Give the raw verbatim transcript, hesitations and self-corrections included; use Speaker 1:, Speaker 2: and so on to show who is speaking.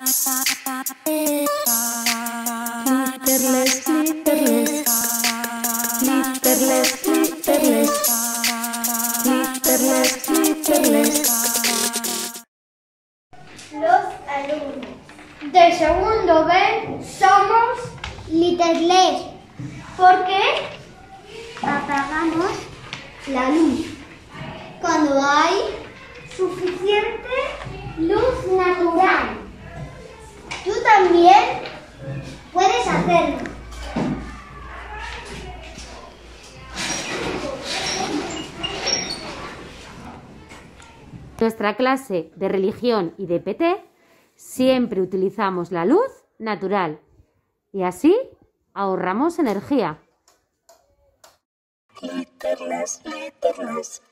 Speaker 1: Glitterless, glitterless, glitterless, glitterless, glitterless, glitterless.
Speaker 2: Los alumnos de segundo B somos glitterless porque apagamos la luz cuando hay suficiente luz natural. Tú también puedes hacerlo.
Speaker 3: En nuestra clase de religión y de P T siempre utilizamos la luz natural y así ahorramos energía.
Speaker 1: Glitterless, glitterless.